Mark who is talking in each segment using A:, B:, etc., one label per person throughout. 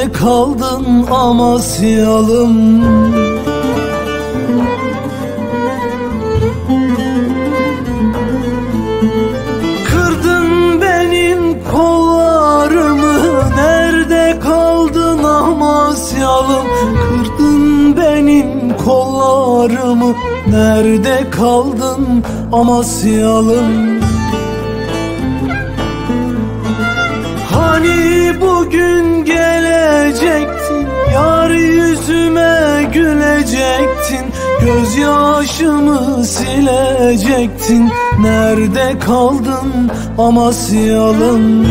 A: nerede kaldın Amasyalım? Kırdın benim kollarımı, nerede kaldın Amasyalım? Kırdın benim kollarımı, nerede kaldın Amasyalım? Hani bugün gelecektin, yar yüzüme gülecektin, gözyaşımı silecektin, nerede kaldın Amasyalım?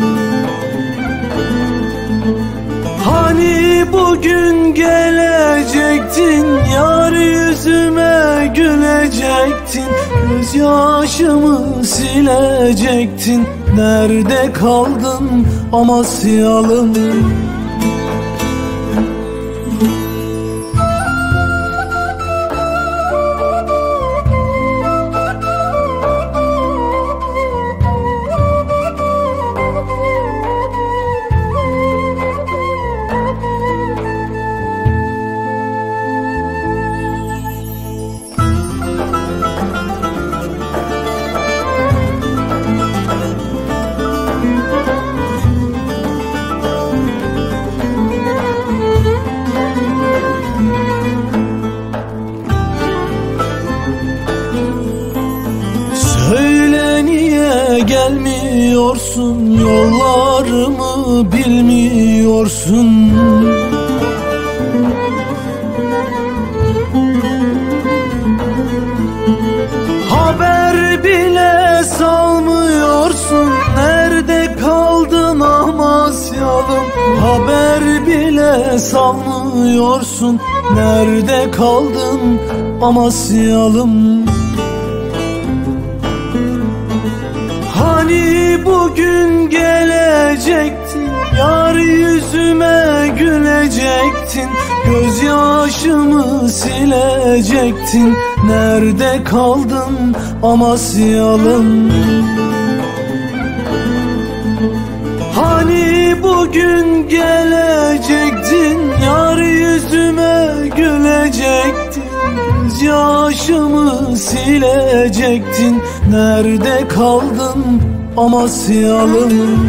A: Hani bugün gelecektin, yar yüzüme gülecektin, gözyaşımı silecektin, nerede kaldın Amasyalım? Söyle niye gelmiyorsun, yollarımı bilmiyorsun? Haber bile salmıyorsun, nerede kaldın Amasyalım? Haber bile salmıyorsun, nerede kaldın Amasyalım? Hani bugün gelecektin, yar yüzüme gülecektin, gözyaşımı silecektin, nerede kaldın Amasyalım? Hani bugün gelecektin, yar yüzüme gülecektin, gözyaşımı silecektin, nerede kaldın Amasyalım?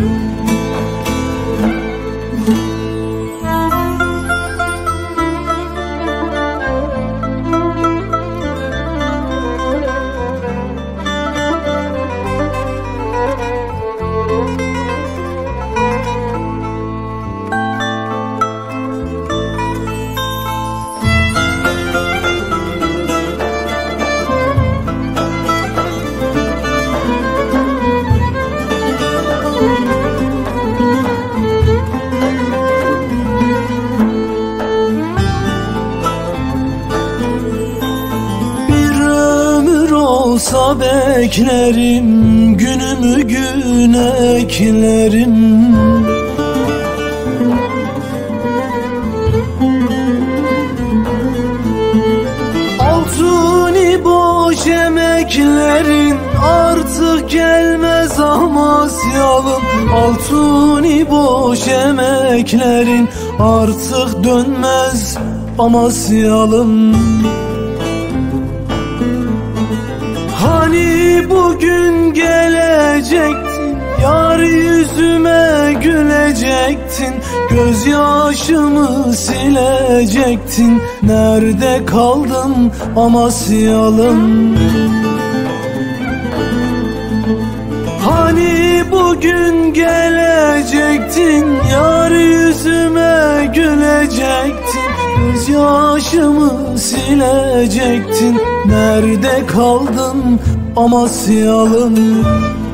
A: Olsa beklerim, günümü gün eklerim. Altuni boş emeklerin artık gelmez Amasyalım. Altuni boş emeklerin artık dönmez Amasyalım. Hani bugün gelecektin, yar yüzüme gülecektin, gözyaşımı silecektin, nerede kaldın Amasyalım? Hani bugün gelecektin, yar yüzüme gülecektin, gözyaşımı silecektin, nerede kaldın Amasyalım?